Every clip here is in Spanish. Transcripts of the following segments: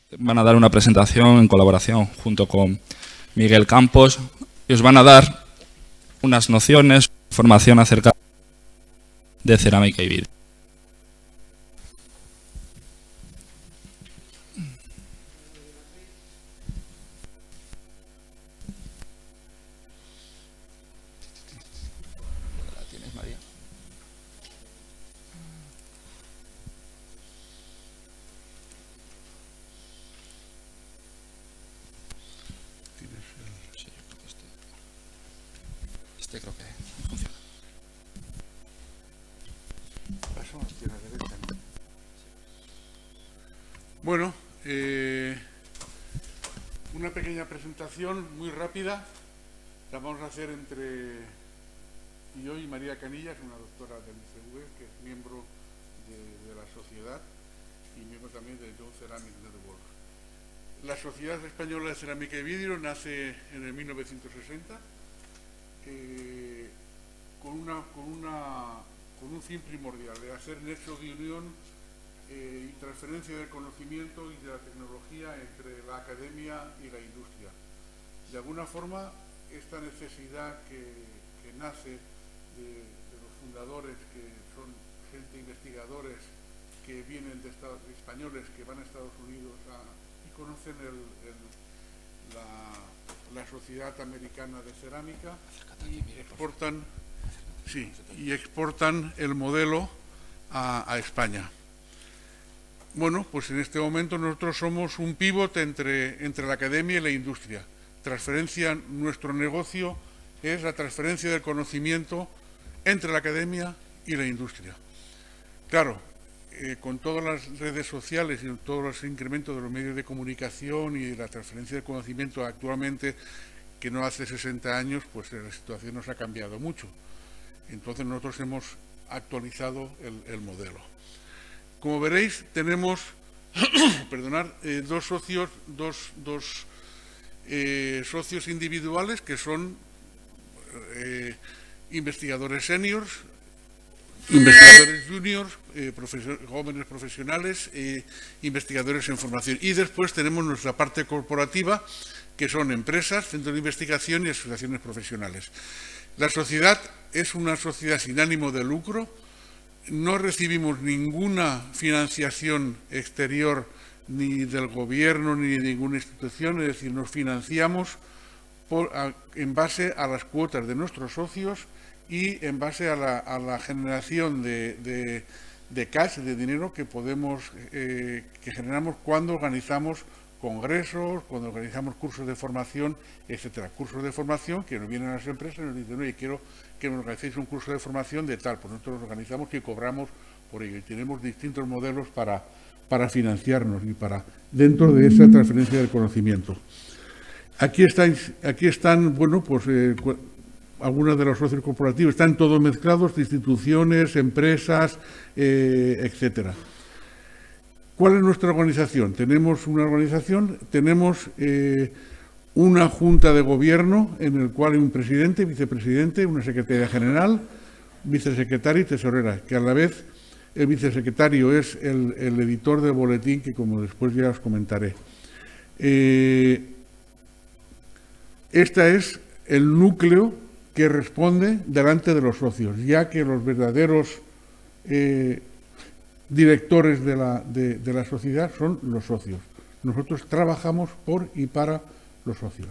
van a dar una presentación en colaboración junto con Miguel Campos y os van a dar unas nociones, información acerca de cerámica y vidrio. Este creo que funciona. Bueno, una pequeña presentación muy rápida. La vamos a hacer entre yo y María Canillas, una doctora del ICV, que es miembro de la sociedad y miembro también de Young Ceramic Network. La Sociedad Española de Cerámica y Vidrio nace en el 1960 con un fin primordial, de hacer nexo de unión y transferencia del conocimiento y de la tecnología entre la academia y la industria. De alguna forma, esta necesidad que nace de los fundadores, que son gente investigadores que vienen de españoles que van a Estados Unidos y conocen la Sociedad Americana de Cerámica y exportan el modelo a España. Bueno, pues en este momento nosotros somos un pívot entre la academia y la industria. Nuestro negocio es la transferencia del conocimiento entre la academia y la industria. Claro, con todas las redes sociales y todos los incrementos de los medios de comunicación y la transferencia de conocimiento actualmente, que no hace 60 años, pues la situación nos ha cambiado mucho. Entonces nosotros hemos actualizado el modelo. Como veréis, tenemos dos socios individuales que son investigadores seniors, investigadores juniors, jóvenes profesionales, investigadores en formación. Y después tenemos nuestra parte corporativa, que son empresas, centros de investigación y asociaciones profesionales. La sociedad es una sociedad sin ánimo de lucro. No recibimos ninguna financiación exterior ni del gobierno ni de ninguna institución, es decir, nos financiamos en base a las cuotas de nuestros socios y en base a la generación de cash, de dinero que generamos cuando organizamos congresos, cuando organizamos cursos de formación, etcétera. Cursos de formación que nos vienen a las empresas y nos dicen, oye, quiero que me organicéis un curso de formación de tal, pues nosotros lo organizamos y cobramos por ello. Y tenemos distintos modelos para financiarnos y dentro de esa transferencia del conocimiento. Aquí están, bueno, pues algunos de los socios corporativos, están todos mezclados, instituciones, empresas, etcétera. ¿Cuál es nuestra organización? Tenemos una organización, tenemos una junta de gobierno en el cual hay un presidente, vicepresidente, una secretaria general, vicesecretaria y tesorera, que a la vez el vicesecretario es el editor del boletín, que como después ya os comentaré. Este es el núcleo que responde delante de los socios, ya que los verdaderos directores de la sociedad son los socios. Nosotros trabajamos por y para los socios.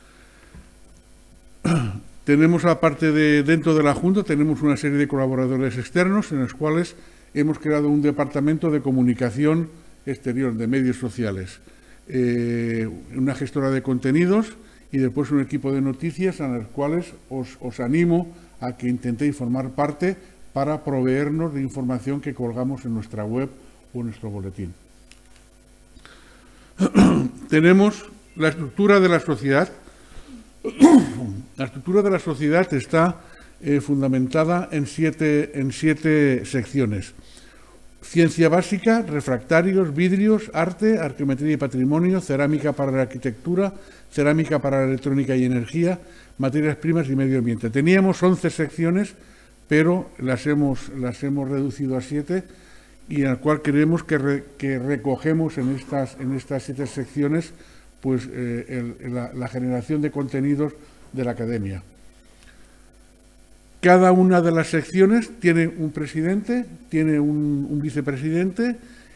Tenemos, aparte dentro de la Junta, tenemos una serie de colaboradores externos en los cuales hemos creado un departamento de comunicación exterior, de medios sociales, una gestora de contenidos y después un equipo de noticias en los cuales os animo a que intentéis formar parte para proveernos de información que colgamos en nuestra web o en nuestro boletín. Tenemos la estructura de la sociedad. La estructura de la sociedad está fundamentada en siete secciones. Ciencia básica, refractarios, vidrios, arte, arqueometría y patrimonio, cerámica para la arquitectura, cerámica para la electrónica y energía, materias primas y medio ambiente. Teníamos 11 secciones, pero las hemos reducido a 7 y en el cual creemos que recogemos en estas 7 secciones pues, la generación de contenidos de la academia. Cada una de las secciones tiene un presidente, tiene un vicepresidente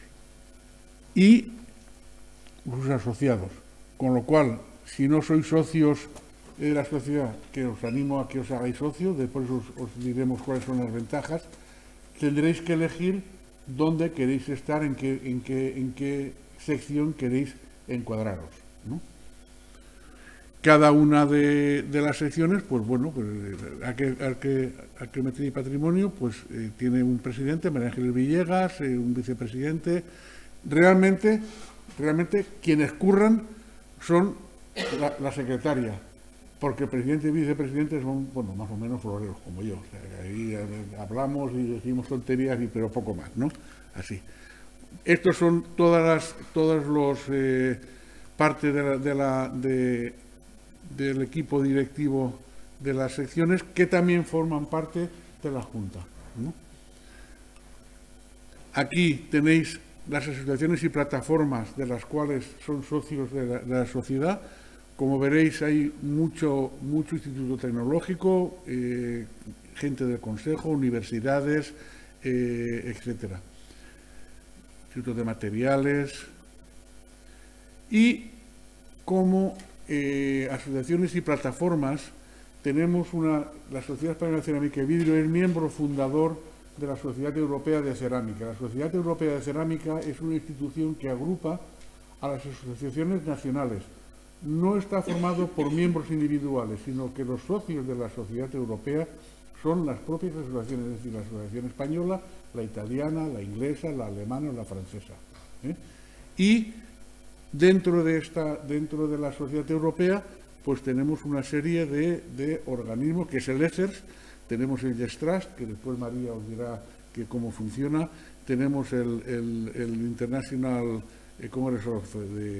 y sus asociados, con lo cual, si no sois socios de la sociedad, que os animo a que os hagáis socios, después os diremos cuáles son las ventajas, tendréis que elegir dónde queréis estar, en qué sección queréis encuadraros, ¿no? Cada una de las secciones, pues bueno, pues, Arqueometría y Patrimonio, pues tiene un presidente, María Ángeles Villegas, un vicepresidente. Realmente quienes curran son la secretaria, porque el presidente y vicepresidente son, bueno, más o menos floreros como yo. O sea, ahí hablamos y decimos tonterías, pero poco más, ¿no? Así. Estos son todas los parte del equipo directivo de las secciones, que también forman parte de la Junta, ¿no? Aquí tenéis las asociaciones y plataformas de las cuales son socios de la sociedad. Como veréis, hay mucho instituto tecnológico, gente del consejo, universidades, etcétera. Instituto de materiales. Y como asociaciones y plataformas, tenemos la Sociedad Española de Cerámica y Vidrio es miembro fundador de la Sociedad Europea de Cerámica. La Sociedad Europea de Cerámica es una institución que agrupa a las asociaciones nacionales. No está formado por miembros individuales, sino que los socios de la Sociedad Europea son las propias asociaciones, es decir, la Asociación Española, la italiana, la inglesa, la alemana o la francesa. Y dentro de la Sociedad Europea, pues tenemos una serie de organismos, que es el ESERS, tenemos el Gestrust, que después María os dirá cómo funciona, tenemos el International Congress of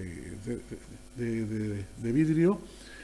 de vidrio,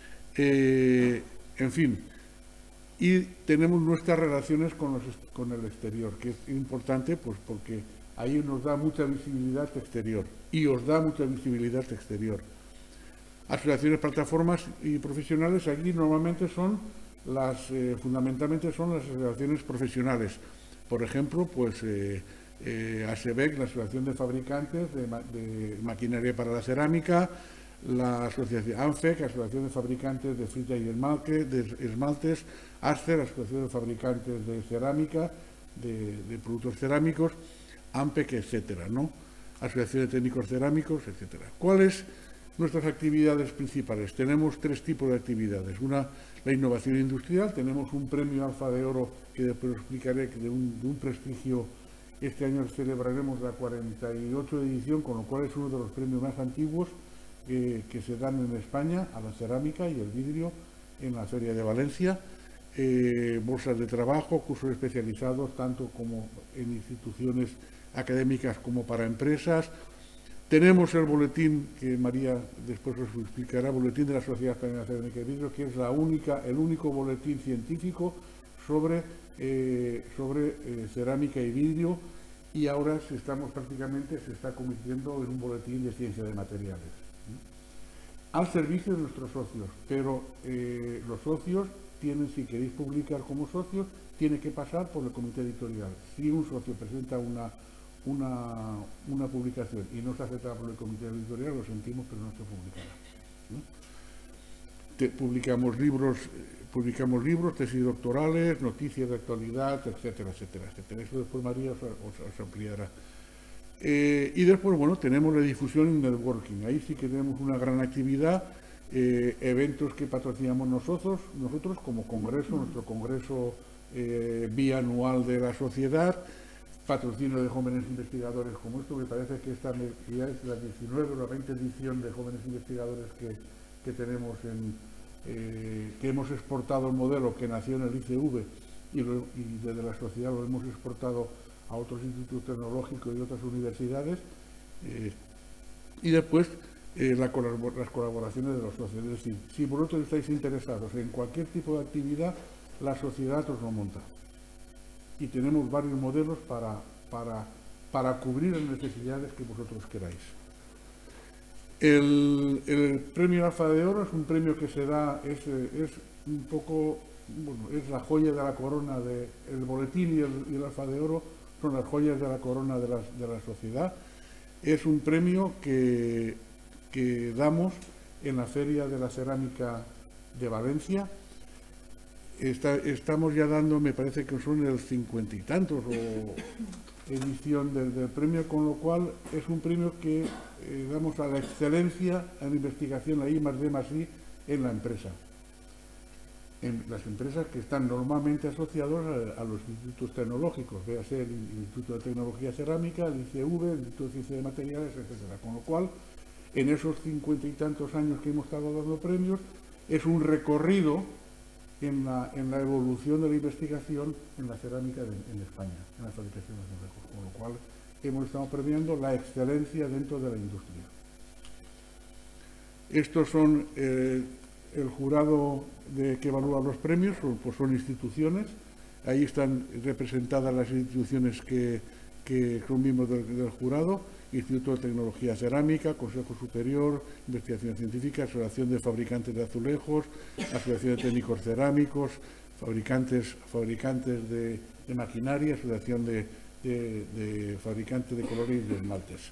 en fin, y tenemos nuestras relaciones con el exterior, que es importante, pues porque ahí nos da mucha visibilidad exterior y os da mucha visibilidad exterior. Asociaciones, plataformas y profesionales, aquí normalmente son fundamentalmente son las asociaciones profesionales. Por ejemplo, pues ASEBEC, la Asociación de Fabricantes de Maquinaria para la Cerámica, la Asociación ANFEC, Asociación de Fabricantes de Frita y Esmaltes, ASCER, Asociación de Fabricantes de Cerámica, de Productos Cerámicos, AMPEC, etcétera, ¿no? Asociación de Técnicos Cerámicos, etcétera. ¿Cuáles nuestras actividades principales? Tenemos 3 tipos de actividades. Una, la innovación industrial. Tenemos un premio Alfa de Oro, que después os explicaré, de un prestigio. Este año celebraremos la 48 edición, con lo cual es uno de los premios más antiguos que se dan en España a la cerámica y el vidrio en la Feria de Valencia. Bolsas de trabajo, cursos especializados, tanto como en instituciones académicas como para empresas. Tenemos el boletín, que María después os explicará, boletín de la Sociedad Española de Cerámica y Vidrio, que es el único boletín científico sobre cerámica y vidrio, y ahora se está convirtiendo en un boletín de ciencia de materiales, al servicio de nuestros socios. Pero los socios tienen, si queréis publicar como socios, tiene que pasar por el comité editorial. Si un socio presenta una publicación y no se acepta por el comité editorial, lo sentimos, pero no se publicará, ¿no? Publicamos libros, tesis doctorales, noticias de actualidad, etcétera, etcétera, etcétera. Eso después María os ampliará. Y después, bueno, tenemos la difusión y networking. Ahí sí que tenemos una gran actividad, eventos que patrocinamos nosotros como congreso, nuestro congreso bianual de la sociedad, patrocinio de jóvenes investigadores como esto. Me parece que esta ya es la 19 o la 20 edición de jóvenes investigadores que tenemos que hemos exportado el modelo que nació en el ICV y desde la sociedad lo hemos exportado a otros institutos tecnológicos y otras universidades, y después las colaboraciones de los socios. Es decir, si vosotros estáis interesados en cualquier tipo de actividad, la sociedad os lo monta. Y tenemos varios modelos para para cubrir las necesidades que vosotros queráis. El premio Alfa de Oro es un premio que se da, es un poco, bueno, es la joya de la corona el boletín y el Alfa de Oro son las joyas de la corona de la sociedad. Es un premio que damos en la Feria de la Cerámica de Valencia. Estamos ya dando, me parece que son el 50 y tantos o edición del premio, con lo cual es un premio que damos a la excelencia, a la investigación, a I+D+I en la empresa. En las empresas que están normalmente asociados a los institutos tecnológicos, véase el Instituto de Tecnología Cerámica, el ICV, el Instituto de Ciencia de Materiales, etcétera. Con lo cual, en esos 50 y tantos años que hemos estado dando premios, es un recorrido en la evolución de la investigación en la cerámica en España, en la fabricación de azulejos, con lo cual hemos estado premiando la excelencia dentro de la industria. Estos son el jurado que evalúa los premios, pues son instituciones, ahí están representadas las instituciones que son miembros del jurado: Instituto de Tecnología Cerámica, Consejo Superior, Investigación Científica, Asociación de Fabricantes de Azulejos, Asociación de Técnicos Cerámicos, Fabricantes de Maquinaria, Asociación de Fabricantes de Colores y de Esmaltes.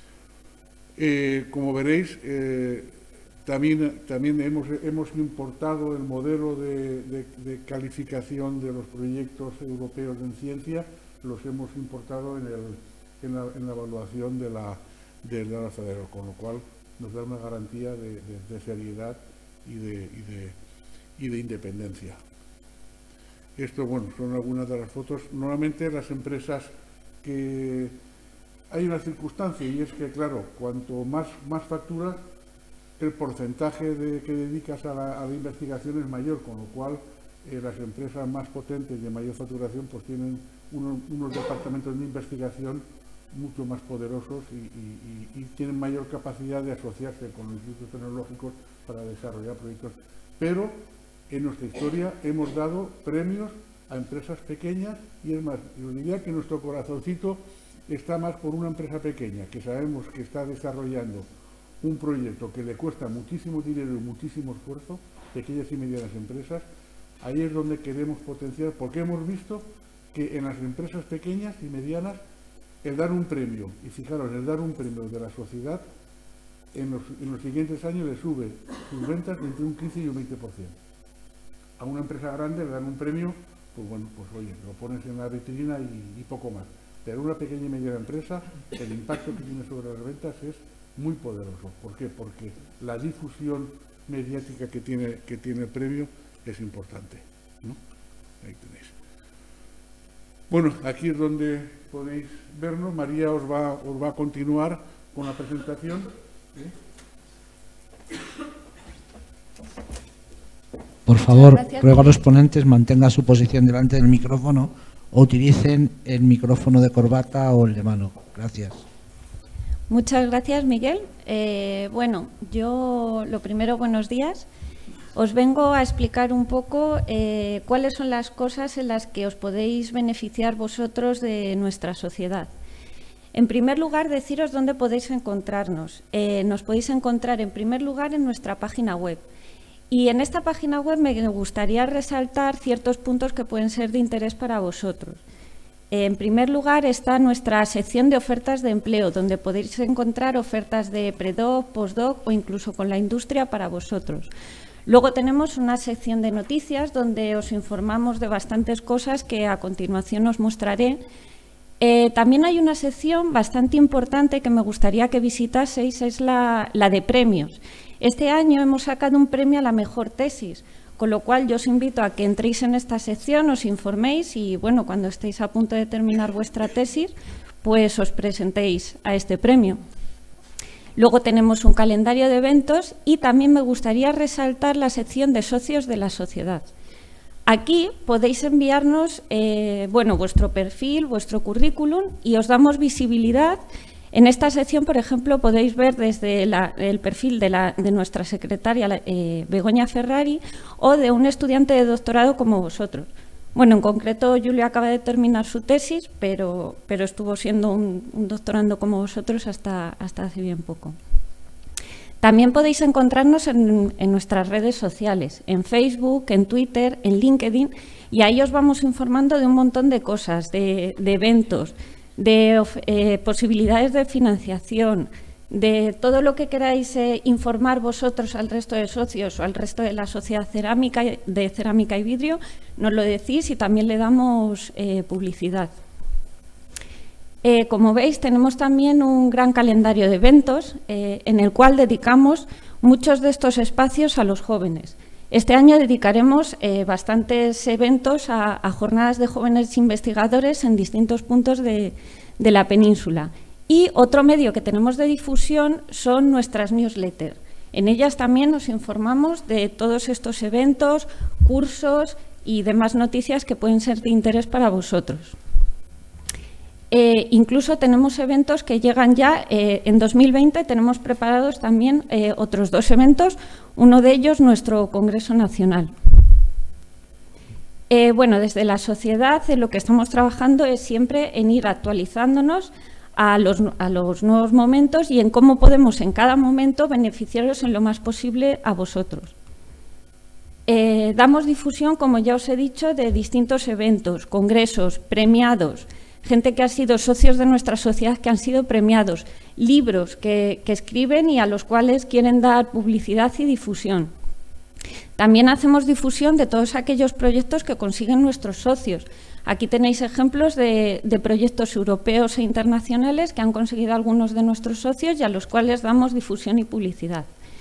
Como veréis, también hemos importado el modelo de calificación de los proyectos europeos en ciencia, los hemos importado en la evaluación de la Alfa de Oro, con lo cual nos da una garantía de seriedad y de independencia. Esto, bueno, son algunas de las fotos. Normalmente las empresas que hay una circunstancia, y es que, claro, cuanto más facturas, el porcentaje que dedicas a la investigación es mayor, con lo cual las empresas más potentes de mayor facturación pues tienen unos departamentos de investigación mucho más poderosos y tienen mayor capacidad de asociarse con los institutos tecnológicos para desarrollar proyectos. Pero en nuestra historia hemos dado premios a empresas pequeñas, y es más, yo diría que nuestro corazoncito está más por una empresa pequeña que sabemos que está desarrollando un proyecto que le cuesta muchísimo dinero y muchísimo esfuerzo, pequeñas y medianas empresas. Ahí es donde queremos potenciar, porque hemos visto que en las empresas pequeñas y medianas el dar un premio, y fijaros, el dar un premio de la sociedad en los siguientes años le sube sus ventas entre un 15 y un 20%. A una empresa grande le dan un premio, pues bueno, pues oye, lo pones en la vitrina y poco más. Pero una pequeña y mediana empresa, el impacto que tiene sobre las ventas es muy poderoso. ¿Por qué? Porque la difusión mediática que tiene el premio es importante, ¿no? Ahí tenéis. Bueno, aquí es donde podéis vernos. María os va a continuar con la presentación. Por favor, ruego a los ponentes mantengan su posición delante del micrófono o utilicen el micrófono de corbata o el de mano. Gracias. Muchas gracias, Miguel. Bueno, yo lo primero, buenos días. Os vengo a explicar un poco cuáles son las cosas en las que os podéis beneficiar vosotros de nuestra sociedad. En primer lugar, deciros dónde podéis encontrarnos. Nos podéis encontrar, en primer lugar, en nuestra página web. Y en esta página web me gustaría resaltar ciertos puntos que pueden ser de interés para vosotros. En primer lugar está nuestra sección de ofertas de empleo, donde podéis encontrar ofertas de predoc, postdoc o incluso con la industria para vosotros. Luego tenemos una sección de noticias donde os informamos de bastantes cosas que a continuación os mostraré. También hay una sección bastante importante que me gustaría que visitaseis, es la de premios. Este año hemos sacado un premio a la mejor tesis, con lo cual yo os invito a que entréis en esta sección, os informéis y, bueno, cuando estéis a punto de terminar vuestra tesis, pues os presentéis a este premio. Luego tenemos un calendario de eventos y también me gustaría resaltar la sección de socios de la sociedad. Aquí podéis enviarnos vuestro perfil, vuestro currículum y os damos visibilidad. En esta sección, por ejemplo, podéis ver desde el perfil de nuestra secretaria Begoña Ferrari o de un estudiante de doctorado como vosotros. Bueno, en concreto, Julio acaba de terminar su tesis, pero estuvo siendo un doctorando como vosotros hasta hace bien poco. También podéis encontrarnos en nuestras redes sociales, en Facebook, en Twitter, en LinkedIn, y ahí os vamos informando de un montón de cosas, de eventos, de posibilidades de financiación, de todo lo que queráis informar vosotros al resto de socios o al resto de la sociedad de cerámica y vidrio, nos lo decís y también le damos publicidad. Como veis, tenemos también un gran calendario de eventos en el cual dedicamos muchos de estos espacios a los jóvenes. Este año dedicaremos bastantes eventos a jornadas de jóvenes investigadores en distintos puntos de la península. Y otro medio que tenemos de difusión son nuestras newsletters. En ellas también nos informamos de todos estos eventos, cursos y demás noticias que pueden ser de interés para vosotros. Incluso tenemos eventos que llegan ya, en 2020 tenemos preparados también otros 2 eventos, uno de ellos nuestro Congreso Nacional. Bueno, desde la sociedad lo que estamos trabajando es siempre en ir actualizándonos a los nuevos momentos y en cómo podemos en cada momento beneficiaros en lo más posible a vosotros. Damos difusión, como ya os he dicho, de distintos eventos, congresos, premiados, gente que ha sido socios de nuestra sociedad que han sido premiados, libros que escriben y a los cuales quieren dar publicidad y difusión. También hacemos difusión de todos aquellos proyectos que consiguen nuestros socios. Aquí tenéis ejemplos de proyectos europeos e internacionales que han conseguido algunos de nuestros socios y a los cuales damos difusión y publicidad.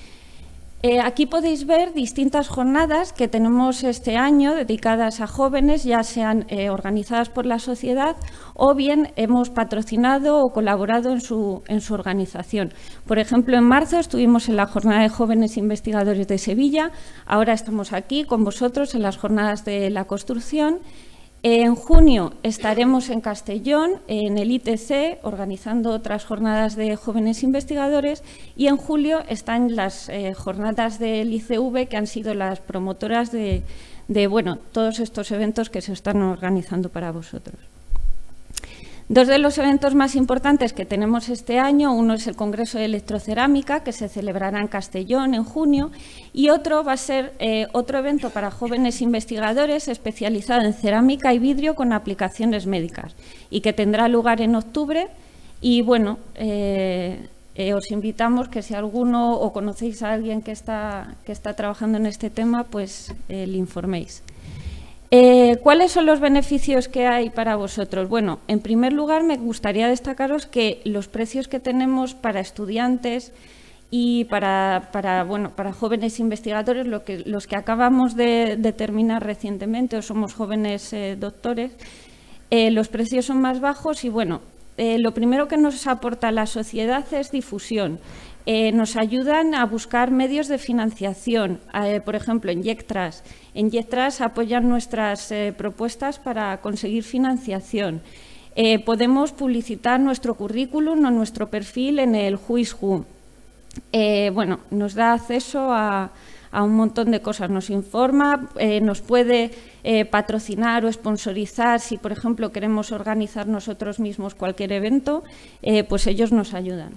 Aquí podéis ver distintas jornadas que tenemos este año dedicadas a jóvenes, ya sean organizadas por la sociedad o bien hemos patrocinado o colaborado en su organización. Por ejemplo, en marzo estuvimos en la Jornada de Jóvenes Investigadores de Sevilla, ahora estamos aquí con vosotros en las Jornadas de la Construcción. En junio estaremos en Castellón, en el ITC, organizando otras jornadas de jóvenes investigadores y en julio están las jornadas del ICV, que han sido las promotoras de bueno, todos estos eventos que se están organizando para vosotros. 2 de los eventos más importantes que tenemos este año, uno es el Congreso de Electrocerámica, que se celebrará en Castellón en junio, y otro va a ser otro evento para jóvenes investigadores especializado en cerámica y vidrio con aplicaciones médicas, y que tendrá lugar en octubre. Y bueno, os invitamos que si alguno o conocéis a alguien que está trabajando en este tema, pues le informéis. ¿Cuáles son los beneficios que hay para vosotros? Bueno, en primer lugar me gustaría destacaros que los precios que tenemos para estudiantes y para jóvenes investigadores, los que acabamos de terminar recientemente o somos jóvenes doctores, los precios son más bajos y bueno, lo primero que nos aporta la sociedad es difusión. Nos ayudan a buscar medios de financiación, por ejemplo, en YECTRAS. En YECTRAS apoyan nuestras propuestas para conseguir financiación. Podemos publicitar nuestro currículum o nuestro perfil en el Who is Who. Bueno, nos da acceso a un montón de cosas, nos informa, nos puede patrocinar o sponsorizar si, por ejemplo, queremos organizar nosotros mismos cualquier evento, pues ellos nos ayudan.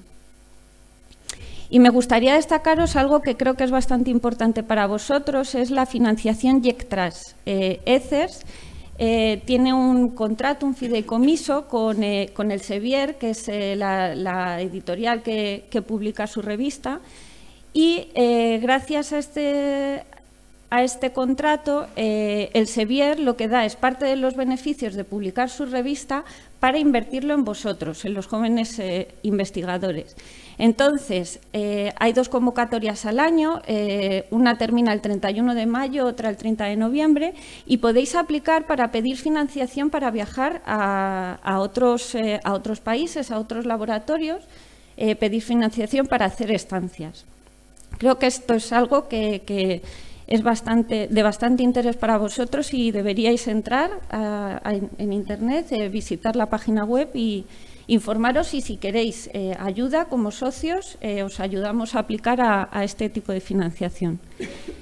Y me gustaría destacaros algo que creo que es bastante importante para vosotros, es la financiación YECTRAS. ECERS tiene un contrato, un fideicomiso con el Sevier, que es la editorial que publica su revista, y gracias a este contrato, el Sevier lo que da es parte de los beneficios de publicar su revista para invertirlo en vosotros, en los jóvenes investigadores. Entonces, hay 2 convocatorias al año, una termina el 31 de mayo, otra el 30 de noviembre, y podéis aplicar para pedir financiación para viajar a otros países, a otros laboratorios, pedir financiación para hacer estancias. Creo que esto es algo que es de bastante interés para vosotros y deberíais entrar en Internet, visitar la página web y informaros, y si queréis ayuda como socios, os ayudamos a aplicar a este tipo de financiación.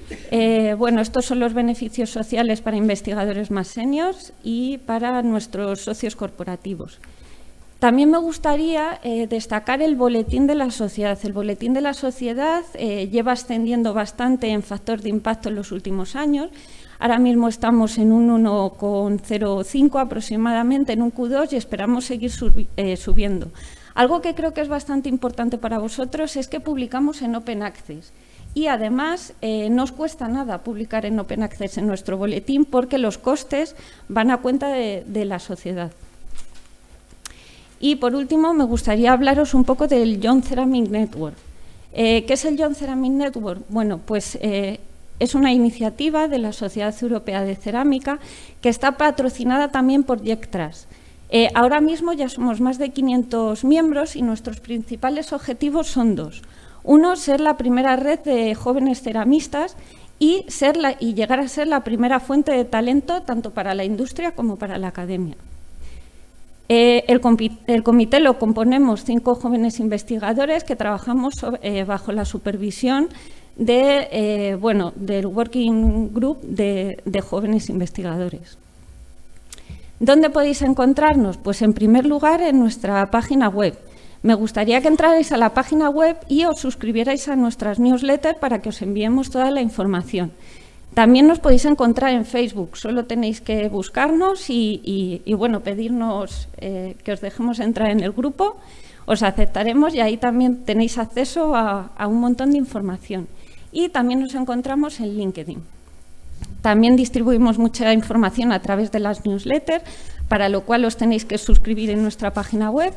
Bueno, estos son los beneficios sociales para investigadores más seniors y para nuestros socios corporativos. También me gustaría destacar el Boletín de la Sociedad. El Boletín de la Sociedad lleva ascendiendo bastante en factor de impacto en los últimos años. Ahora mismo estamos en un 1,05 aproximadamente, en un Q2, y esperamos seguir subiendo. Algo que creo que es bastante importante para vosotros es que publicamos en Open Access. Y además no os cuesta nada publicar en Open Access en nuestro boletín porque los costes van a cuenta de la sociedad. Y por último me gustaría hablaros un poco del Young Ceramic Network. ¿Qué es el Young Ceramic Network? Bueno, pues es una iniciativa de la Sociedad Europea de Cerámica que está patrocinada también por JECTRAS. Ahora mismo ya somos más de 500 miembros y nuestros principales objetivos son dos. Uno, ser la primera red de jóvenes ceramistas y llegar a ser la primera fuente de talento tanto para la industria como para la academia. El comité lo componemos 5 jóvenes investigadores que trabajamos bajo la supervisión del Working Group de jóvenes investigadores. ¿Dónde podéis encontrarnos? Pues en primer lugar en nuestra página web. Me gustaría que entrarais a la página web y os suscribierais a nuestras newsletters para que os enviemos toda la información. También nos podéis encontrar en Facebook, solo tenéis que buscarnos y bueno, pedirnos que os dejemos entrar en el grupo, os aceptaremos y ahí también tenéis acceso a un montón de información. Y también nos encontramos en LinkedIn. También distribuimos mucha información a través de las newsletters, para lo cual os tenéis que suscribir en nuestra página web.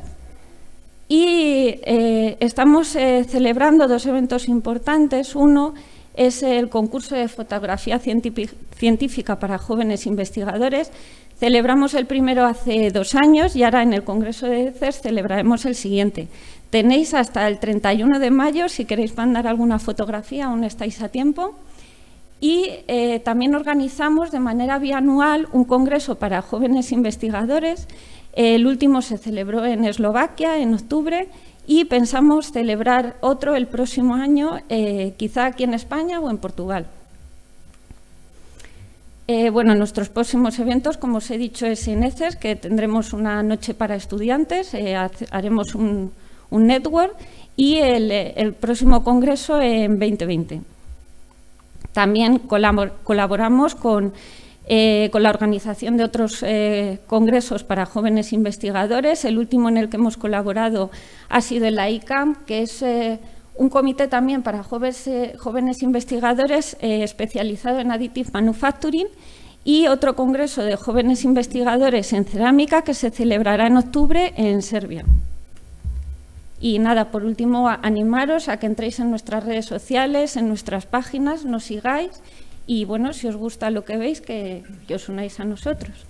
Y estamos celebrando 2 eventos importantes. Uno es el concurso de fotografía científica para jóvenes investigadores. Celebramos el primero hace 2 años y ahora en el Congreso de CERS celebraremos el siguiente. Tenéis hasta el 31 de mayo, si queréis mandar alguna fotografía, aún estáis a tiempo. Y también organizamos de manera bianual un congreso para jóvenes investigadores. El último se celebró en Eslovaquia en octubre y pensamos celebrar otro el próximo año, quizá aquí en España o en Portugal. Bueno, nuestros próximos eventos, como os he dicho, es en ECES, que tendremos una noche para estudiantes, haremos un network y el próximo congreso en 2020. También colaboramos con la organización de otros congresos para jóvenes investigadores. El último en el que hemos colaborado ha sido el ICAM, que es un comité también para jóvenes investigadores especializado en Additive Manufacturing, y otro congreso de jóvenes investigadores en cerámica que se celebrará en octubre en Serbia. Y nada, por último, animaros a que entréis en nuestras redes sociales, en nuestras páginas, nos sigáis y, bueno, si os gusta lo que veis, que os unáis a nosotros.